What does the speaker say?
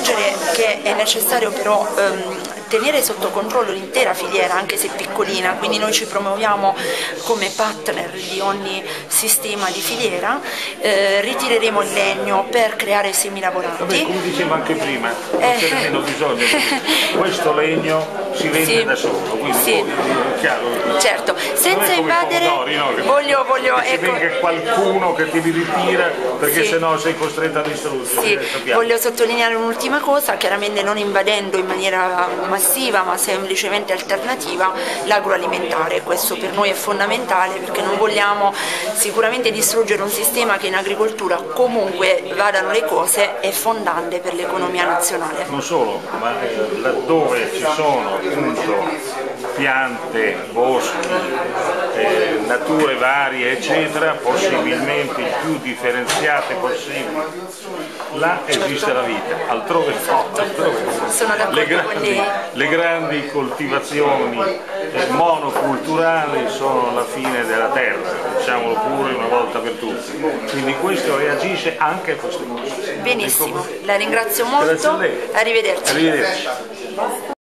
aggiungere che è necessario però tenere sotto controllo l'intera filiera, anche se piccolina, quindi noi ci promuoviamo come partner di ogni sistema di filiera, ritireremo il legno per creare semilavoranti. Vabbè, come dicevo anche prima, non c'è nemmeno bisogno, questo legno si vende da solo, quindi è chiaro. Certo, senza invadere, voglio ecco, che qualcuno che ti ritira perché sennò sei costretto a distruggere. Voglio sottolineare un'ultima cosa, chiaramente non invadendo in maniera massiva ma semplicemente alternativa l'agroalimentare. Questo per noi è fondamentale perché non vogliamo sicuramente distruggere un sistema che in agricoltura, comunque vadano le cose, è fondante per l'economia nazionale. Non solo, ma laddove ci sono appunto piante, boschi, nature varie eccetera, possibilmente il più differenziate possibile, là esiste la vita, altrove no. Sono d'accordo con lei. Le grandi coltivazioni monoculturali sono la fine della terra, diciamolo pure una volta per tutte, quindi questo reagisce anche a queste cose. Benissimo, la ringrazio molto, arrivederci.